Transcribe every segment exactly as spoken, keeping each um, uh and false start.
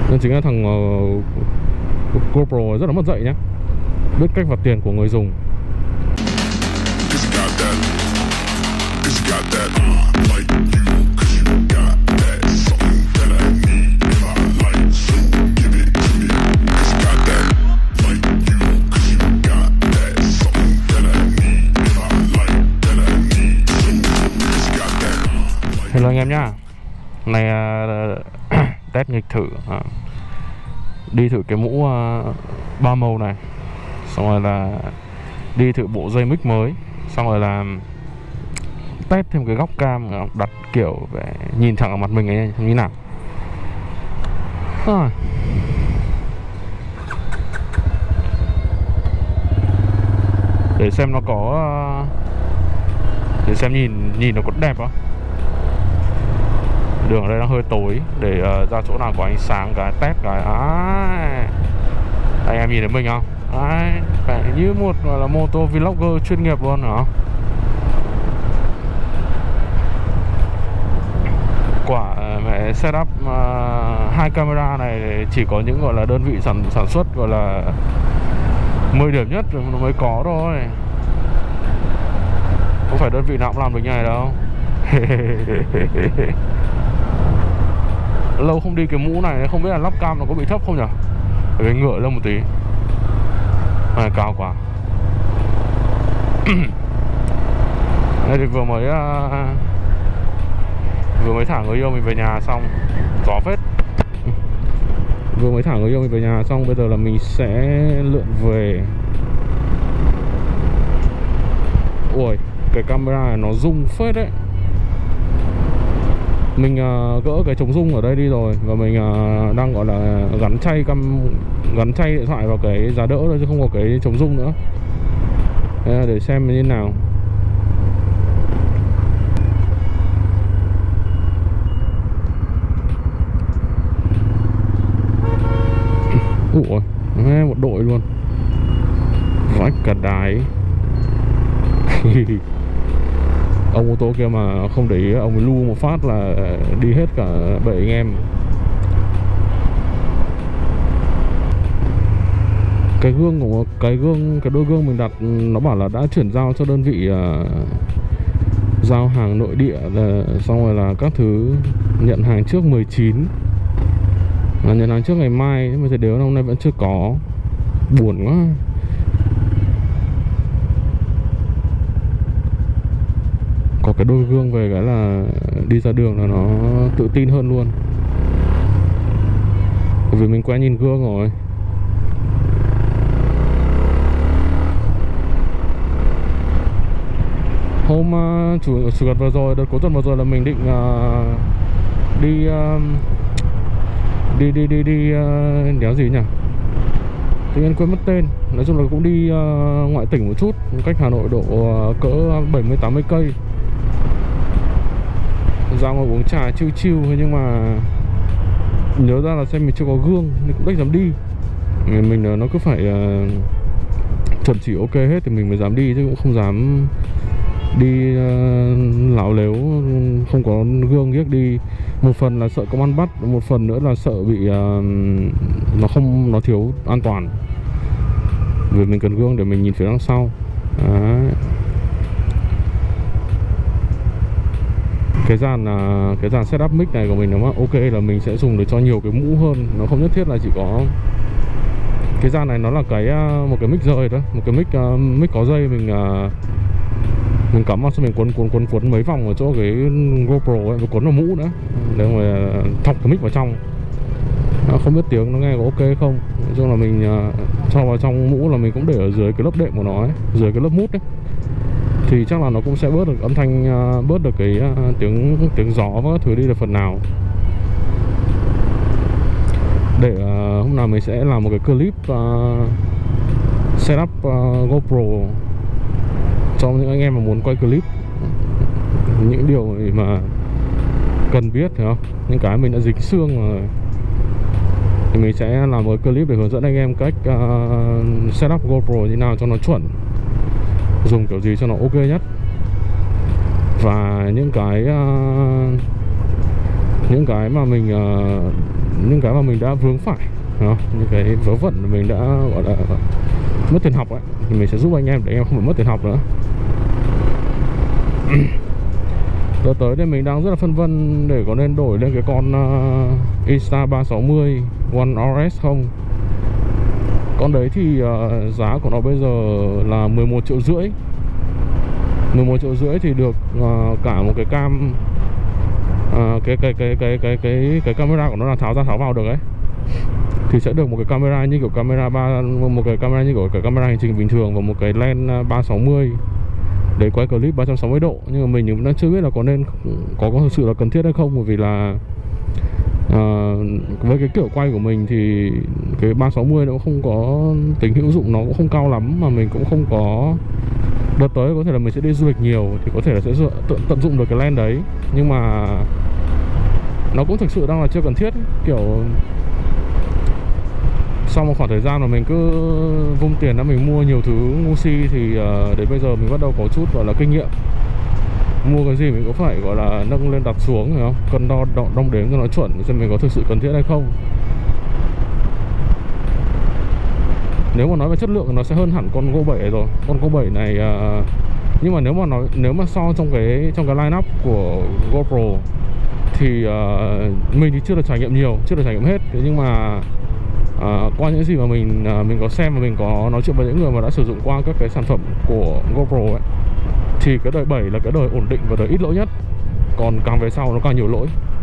Nên chính là thằng uh, GoPro rất là mất dạy nhá, biết cách vặt tiền của người dùng. Hello anh em nhá. Này uh, test nghịch thử uh, đi thử cái mũ uh, ba màu này, xong rồi là đi thử bộ dây mic mới, xong rồi là test thêm cái góc cam đặt kiểu để nhìn thẳng vào mặt mình ấy như nào. À. Để xem nó có uh, để xem nhìn nhìn nó có đẹp không. Đường ở đây nó hơi tối, để uh, ra chỗ nào có ánh sáng cái test cái. À, anh em nhìn thấy mình không? À, phải như một gọi là mô tô vlogger chuyên nghiệp luôn hả? Quả mẹ setup uh, hai camera này chỉ có những gọi là đơn vị sản sản xuất gọi là mười điểm nhất nó mới có thôi. Không phải đơn vị nào cũng làm được như này đâu. Lâu không đi cái mũ này không biết là lắp cam nó có bị thấp không nhỉ? Phải ngựa lên một tí. Này cao quá. Đây thì vừa mới uh, vừa mới thả người yêu mình về nhà xong, gió phết. Vừa mới thả người yêu mình về nhà xong, bây giờ là mình sẽ lượn về. Ui, cái camera này nó rung phết đấy. Mình uh, gỡ cái chống rung ở đây đi rồi, và mình uh, đang gọi là gắn chay cam gắn chay điện thoại vào cái giá đỡ thôi, chứ không có cái chống rung nữa. Đây, để xem như thế nào. Ủa, nghe một đội luôn, vách cả đáy. Ông ô tô kia mà không để ý, ông lu một phát là đi hết cả bảy anh em. Cái gương của cái gương cái đôi gương mình đặt nó bảo là đã chuyển giao cho đơn vị uh, giao hàng nội địa, là xong rồi là các thứ nhận hàng trước mười chín, là nhận hàng trước ngày mai, nhưng mà thời điểm hôm nay vẫn chưa có. Buồn quá. Có cái đôi gương về cái là đi ra đường là nó tự tin hơn luôn. Bởi vì mình quen nhìn gương rồi. Hôm uh, chủ chủ nhật vừa rồi, đợt cuối tuần vừa rồi là mình định uh, đi, uh, đi đi đi đi uh, đéo gì nhỉ? Tự nhiên quên mất tên. Nói chung là cũng đi uh, ngoại tỉnh một chút, cách Hà Nội độ uh, cỡ bảy mươi tám mươi cây. Ra ngoài uống trà chill chill thôi, nhưng mà nhớ ra là xem mình chưa có gương nên cũng đếch dám đi. Mình nó cứ phải uh, chuẩn chỉ ok hết thì mình mới dám đi, chứ cũng không dám đi uh, láo lếu không có gương ghiếc đi. Một phần là sợ công an bắt, một phần nữa là sợ bị uh, nó không nó thiếu an toàn. Vì mình cần gương để mình nhìn phía đằng sau. Đấy. Cái dàn cái dàn setup mic này của mình nếu mà ok là mình sẽ dùng để cho nhiều cái mũ hơn, nó không nhất thiết là chỉ có cái dàn này. Nó là cái một cái mic rời đó, một cái mic uh, mic có dây, mình uh, mình cắm vào, xong mình cuốn cuốn cuốn cuốn mấy vòng ở chỗ cái GoPro ấy, và cuốn vào mũ nữa để mà thọc cái mic vào trong. Nó không biết tiếng nó nghe có ok không. Nói chung là mình uh, cho vào trong mũ là mình cũng để ở dưới cái lớp đệm của nó ấy, dưới cái lớp mút ấy, thì chắc là nó cũng sẽ bớt được âm thanh, uh, bớt được cái uh, tiếng tiếng gió và các thứ đi được phần nào. Để uh, hôm nào mình sẽ làm một cái clip uh, setup uh, GoPro cho những anh em mà muốn quay clip, những điều mà cần biết, hiểu không? Những cái mình đã dính xương rồi thì mình sẽ làm một clip để hướng dẫn anh em cách uh, setup GoPro như nào cho nó chuẩn, dùng kiểu gì cho nó ok nhất. Và những cái uh, những cái mà mình uh, những cái mà mình đã vướng phải đó, những cái vớ vẩn mình đã gọi là mất tiền học ấy, thì mình sẽ giúp anh em để anh em không phải mất tiền học nữa. Đợt tới đây mình đang rất là phân vân để có nên đổi lên cái con uh, Insta ba sáu mươi One R S không. Con đấy thì uh, giá của nó bây giờ là mười một triệu rưỡi. mười một triệu rưỡi thì được uh, cả một cái cam uh, cái, cái, cái, cái, cái, cái, cái camera của nó là tháo ra tháo vào được ấy. Thì sẽ được một cái camera như kiểu camera ba một cái camera như kiểu cái camera hành trình bình thường và một cái lens ba sáu mươi để quay clip ba trăm sáu mươi độ. Nhưng mà mình cũng đang chưa biết là có nên có có thực sự là cần thiết hay không, bởi vì là uh, với cái kiểu quay của mình thì cái ba sáu mươi nó cũng không có tính hữu dụng, nó cũng không cao lắm, mà mình cũng không có. Đợt tới có thể là mình sẽ đi du lịch nhiều thì có thể là sẽ tận, tận dụng được cái lens đấy, nhưng mà nó cũng thực sự đang là chưa cần thiết. Kiểu sau một khoảng thời gian mà mình cứ vung tiền ra mình mua nhiều thứ ngu si thì uh, đến bây giờ mình bắt đầu có chút gọi là kinh nghiệm. Mua cái gì mình cũng phải gọi là nâng lên đặt xuống, phải không? Cân đo đong đếm cho nó chuẩn xem mình có thực sự cần thiết hay không. Nếu mà nói về chất lượng thì nó sẽ hơn hẳn con Go bảy này rồi. Con Go bảy này uh, nhưng mà nếu mà nói nếu mà so trong cái trong cái lineup của GoPro thì uh, mình thì chưa được trải nghiệm nhiều, chưa được trải nghiệm hết. Thế nhưng mà À, qua những gì mà mình à, mình có xem và mình có nói chuyện với những người mà đã sử dụng qua các cái sản phẩm của GoPro ấy, thì cái đời bảy là cái đời ổn định và đời ít lỗi nhất. Còn càng về sau nó càng nhiều lỗi.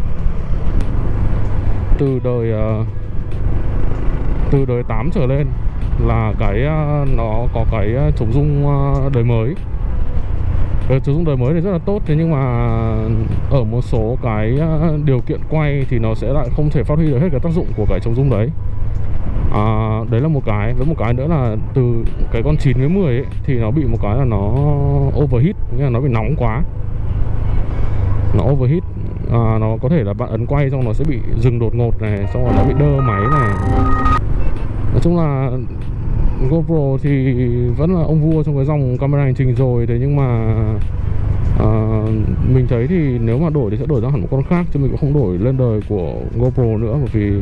Từ đời uh, từ đời tám trở lên là cái uh, nó có cái uh, chống rung uh, đời mới. Cái chống rung đời mới thì rất là tốt, thế nhưng mà ở một số cái uh, điều kiện quay thì nó sẽ lại không thể phát huy được hết cái tác dụng của cái chống rung đấy. À, đấy là một cái. Với một cái nữa là từ cái con chín với mười ấy, thì nó bị một cái là nó overheat, nghĩa là nó bị nóng quá. Nó overheat, à, nó có thể là bạn ấn quay xong nó sẽ bị dừng đột ngột này, xong rồi nó bị đơ máy này. Nói chung là GoPro thì vẫn là ông vua trong cái dòng camera hành trình rồi. Thế nhưng mà à, mình thấy thì nếu mà đổi thì sẽ đổi ra hẳn một con khác, chứ mình cũng không đổi lên đời của GoPro nữa, bởi vì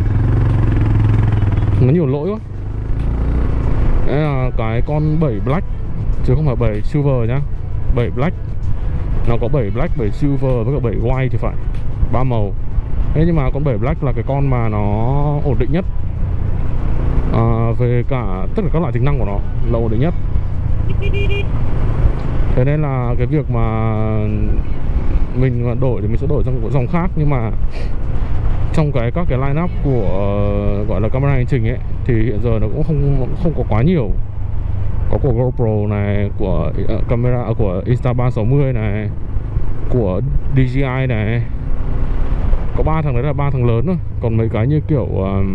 nó nhiều lỗi quá. Đấy là cái con bảy Black chứ không phải bảy Silver nhá. bảy Black nó có bảy Black, bảy Silver với cả bảy White thì phải, ba màu. Thế nhưng mà con bảy Black là cái con mà nó ổn định nhất à, về cả tất cả các loại tính năng của nó là ổn định nhất. Thế nên là cái việc mà mình đổi thì mình sẽ đổi sang một dòng khác. Nhưng mà trong cái các cái lineup của uh, gọi là camera hành trình ấy thì hiện giờ nó cũng không không có quá nhiều. Có của GoPro này, của uh, camera uh, của Insta ba sáu mươi này, của đê gi i này. Có ba thằng đấy là ba thằng lớn thôi. Còn mấy cái như kiểu um,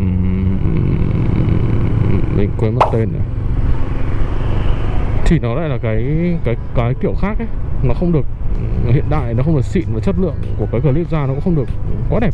mình quên mất tên rồi, thì nó lại là cái cái cái kiểu khác ấy. Nó không được hiện đại, nó không được xịn, và chất lượng của cái clip ra nó cũng không được quá đẹp.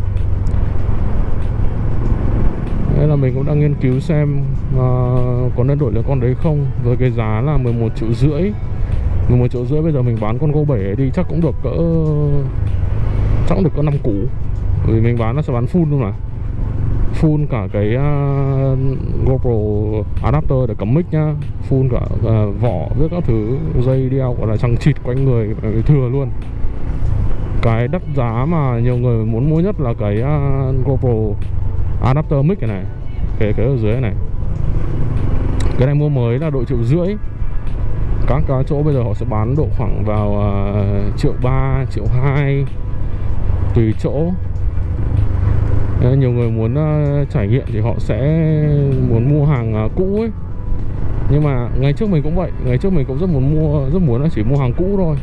Nên là mình cũng đang nghiên cứu xem uh, có nên đổi lên con đấy không. Với cái giá là mười một triệu rưỡi. mười một triệu rưỡi bây giờ mình bán con Go bảy ấy đi chắc cũng được cỡ chắc cũng được cỡ năm củ. Vì mình bán nó sẽ bán full luôn mà. Full cả cái uh, GoPro adapter để cắm mic nhá, full cả uh, vỏ với các thứ, dây đeo gọi là chằng chịt quanh người thừa luôn. Cái đắt giá mà nhiều người muốn mua nhất là cái uh, GoPro adapter mic này này, cái cái ở dưới này, này. Cái này mua mới là độ triệu rưỡi. Các cái chỗ bây giờ họ sẽ bán độ khoảng vào uh, triệu ba, triệu hai tùy chỗ. Nên nhiều người muốn uh, trải nghiệm thì họ sẽ muốn mua hàng uh, cũ ấy. Nhưng mà ngày trước mình cũng vậy, ngày trước mình cũng rất muốn mua, rất muốn là chỉ mua hàng cũ thôi.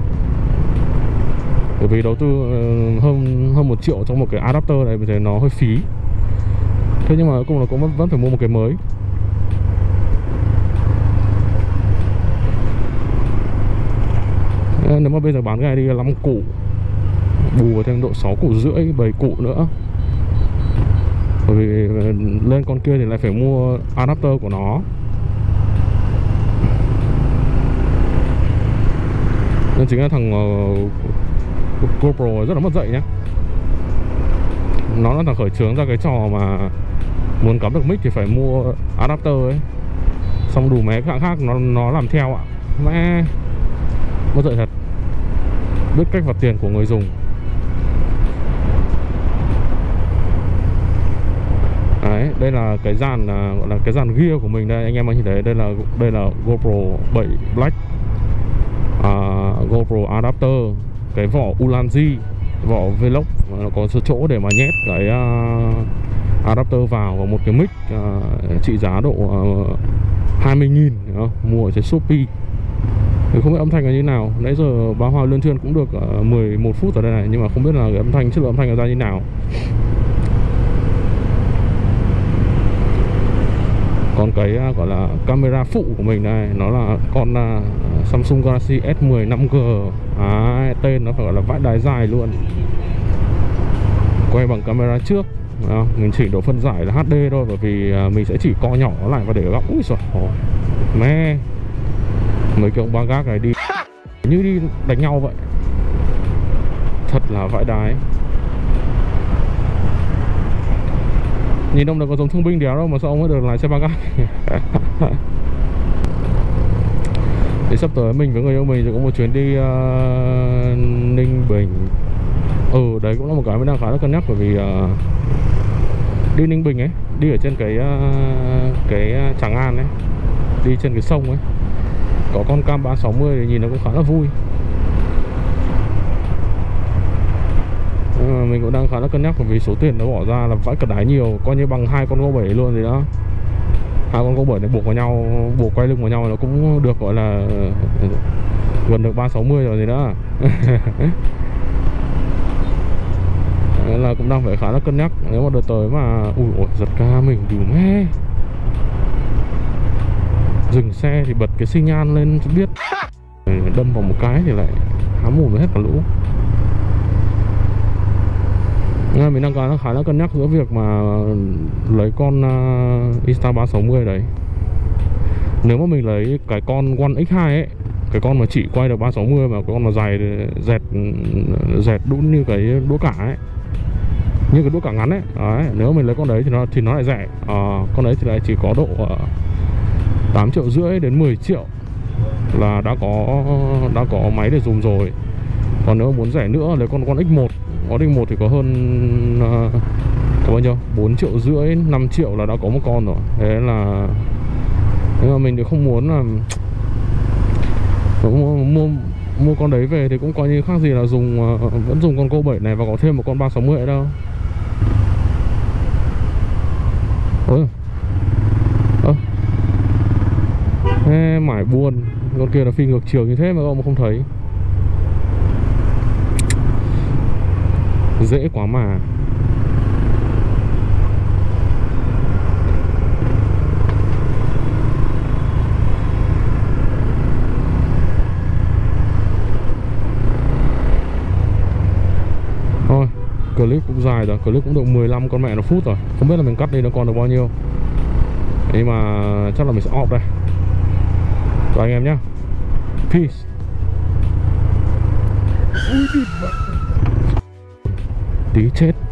Bởi vì đầu tư uh, hơn hơn một triệu trong một cái adapter này mình thấy nó hơi phí. Thế nhưng mà cuối cùng là cũng vẫn phải mua một cái mới. Nếu mà bây giờ bán cái này đi là năm củ, bù vào thêm độ sáu củ rưỡi, bảy củ nữa. Bởi vì lên con kia thì lại phải mua adapter của nó. Nên chính là thằng uh, GoPro rất là mất dạy nhá. nó là khởi xướng ra cái trò mà muốn cắm được mic thì phải mua adapter ấy, xong đủ mấy hãng khác nó nó làm theo ạ. Mẹ mất dạy thật, biết cách vặt tiền của người dùng. Đấy, đây là cái dàn là gọi là cái dàn gear của mình đây, anh em có nhìn thấy đây là đây là GoPro bảy Black, à, GoPro adapter, cái vỏ Ulanzi, vỏ Vlog, nó có chỗ để mà nhét cái uh, adapter vào, và một cái mic uh, trị giá độ uh, hai mươi nghìn mua ở trên Shopee. Thì không biết âm thanh là như nào. Nãy giờ Bá Hòa lươn thuyên cũng được uh, mười một phút ở đây này, nhưng mà không biết là cái âm thanh, chất lượng âm thanh là ra như nào. Còn cái uh, gọi là camera phụ của mình đây, nó là con uh, Samsung Galaxy S mười năm G. À, tên nó phải gọi là vãi đái dài luôn. Quay bằng camera trước. À, mình chỉnh độ phân giải là hát đê thôi, bởi vì uh, mình sẽ chỉ co nhỏ nó lại và để góc. Úi giời, mẹ, mấy cái ông ba gác này đi như đi đánh nhau vậy, thật là vãi đái. Nhìn ông này có giống thương binh đéo đâu mà sao ông mới được lái xe ba gác. Thì sắp tới mình với người yêu mình sẽ có một chuyến đi uh, Ninh Bình. Ừ, đấy cũng là một cái mình đang khá là cân nhắc, bởi vì uh, đi Ninh Bình ấy, đi ở trên cái uh, cái Tràng An ấy, đi trên cái sông ấy, có con cam ba sáu mươi thì nhìn nó cũng khá là vui. Nhưng mà mình cũng đang khá là cân nhắc, bởi vì số tiền nó bỏ ra là vãi cả đái nhiều, coi như bằng hai con Go bảy luôn gì đó. Hai con Go bảy này buộc vào nhau, buộc quay lưng vào nhau nó cũng được, gọi là gần được ba sáu mươi rồi gì đó. Nên là cũng đang phải khá là cân nhắc. Nếu mà đợt tới mà ui ôi giật ca mình đủ mê, dừng xe thì bật cái xi nhan lên cho biết, đâm vào một cái thì lại há mồm hết cả lũ. Nên mình đang khá, khá là cân nhắc giữa việc mà lấy con uh, Insta ba sáu mươi đấy. Nếu mà mình lấy cái con One X hai ấy, cái con mà chỉ quay được ba sáu mươi mà cái con mà dài dẹt dẹt đũn như cái đũa cả ấy, như cái đũa cả ngắn ấy. Đấy, nếu mình lấy con đấy thì nó thì nó lại rẻ. À, con đấy thì lại chỉ có độ uh, tám triệu rưỡi đến mười triệu là đã có đã có máy để dùng rồi. Còn nếu muốn rẻ nữa lấy con con X một, con X một thì có hơn uh, có bao nhiêu, bốn triệu rưỡi năm triệu là đã có một con rồi. Thế là nhưng mà mình thì không muốn là mua, mua mua con đấy về thì cũng coi như khác gì là dùng uh, vẫn dùng con Go bảy này và có thêm một con ba sáu mươi đâu. Ôi ơ à, mải buồn, con kia là phi ngược chiều như thế mà ông không thấy, dễ quá mà. Thôi clip cũng dài rồi, clip cũng được mười lăm con mẹ nó phút rồi, không biết là mình cắt đi nó còn được bao nhiêu. Nhưng mà chắc là mình sẽ off đây. Rồi anh em nhá, peace. Tí chết.